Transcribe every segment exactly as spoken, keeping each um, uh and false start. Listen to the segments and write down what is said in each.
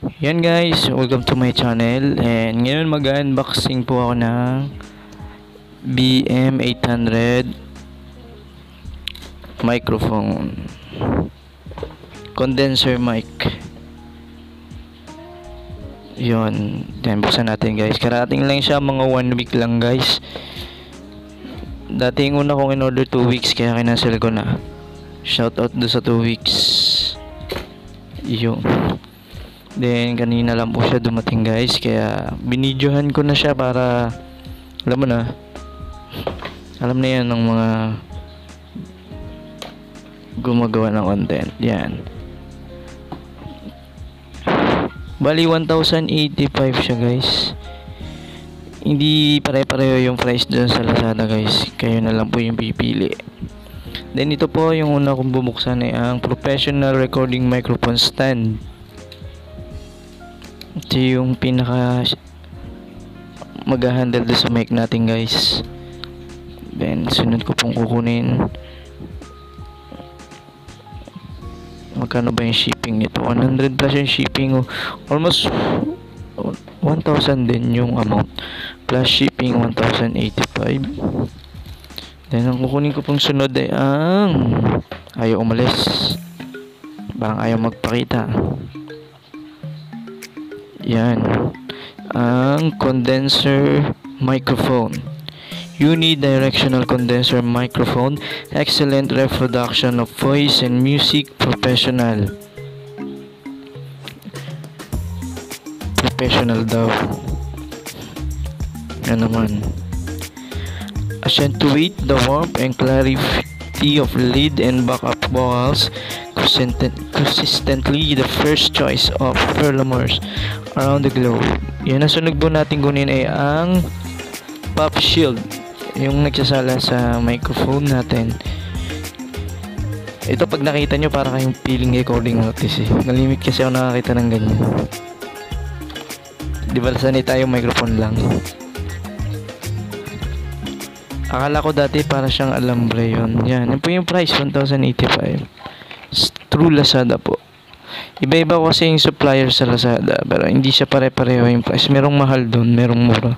Yan guys, welcome to my channel. And ngayon mag-unboxing po ako ng B M eight hundred microphone, condenser mic. Yun, then buksan natin guys. Karating lang siya, mga one week lang guys. Dati yung una kong in-order two weeks, kaya kinansel ko na. Shout out do sa two weeks. Yun. Then kanina lang po siya dumating guys, kaya binidyohan ko na siya para alam mo na, alam na yan ng mga gumagawa ng content. Yan, bali one thousand eighty-five siya guys. Hindi pare-pareho yung price dun sa Lazada guys, kayo na lang po yung pipili. Then ito po yung una kong bubuksan ay ang professional recording microphone stand. Ito yung pinaka mag-handle sa mic natin guys. Then sunod ko pong kukunin. Magkano ba yung shipping nito? one hundred plus yung shipping, oh. Almost one thousand din yung amount plus shipping, one thousand eighty-five. Then ang kukunin ko pong sunod ay ang ayaw umalis, parang ayaw magpakita. Yan, ang condenser microphone, unidirectional condenser microphone, excellent reproduction of voice and music, professional. Professional daw. Yan naman. Accentuate the warmth and clarity of lead and backup vocals, consistently the first choice of performers around the globe. Yan, nasunod po natin kunin ay ang pop shield, yung nagsasala sa microphone natin. Ito pag nakita nyo para kayong feeling recording artist eh. Nalimit kasi ako nakakita ng ganyan. Di ba sanay tayo microphone lang. Akala ko dati para siyang alambre yun. Yan, yan po yung price, one thousand eighty-five. True Lazada po. Iba-iba kasi yung supplier sa Lazada, pero hindi siya pare-pareho yung price. Merong mahal doon, merong mura.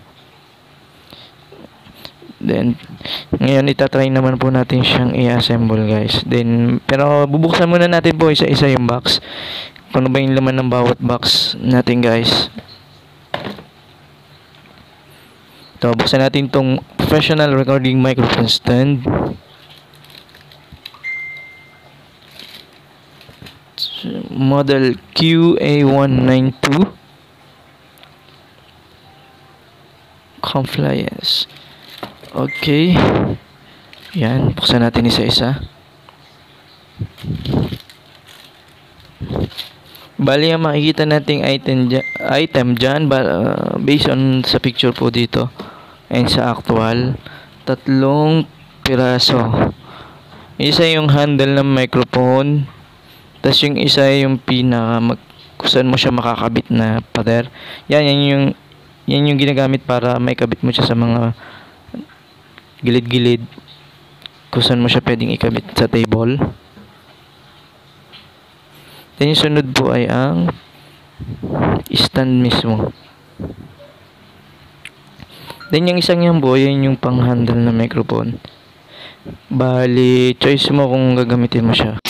Then ngayon itatry naman po natin siyang i-assemble guys. Then pero bubuksan muna natin po isa-isa yung box. Kung ano ba yung laman ng bawat box natin guys. Ito, buksan natin tong professional recording microphone stand. Model Q A one ninety-two compliance. Okay. Yan, buksan natin isa-isa. Bali, ang makikita nating item dyan, item dyan uh, based on sa picture po dito and sa actual, tatlong piraso. Isa yung handle ng microphone, tas yung isa yung pinaka mag, kung saan mo siya makakabit na pader. Yan, yan yung yan yung ginagamit para may kabit mo siya sa mga gilid-gilid, kung saan mo siya pwedeng ikabit sa table. Then yung sunod po ay ang stand mismo. Then yung isang yan po, yan yung pang handle na microphone. Bali, choice mo kung gagamitin mo siya.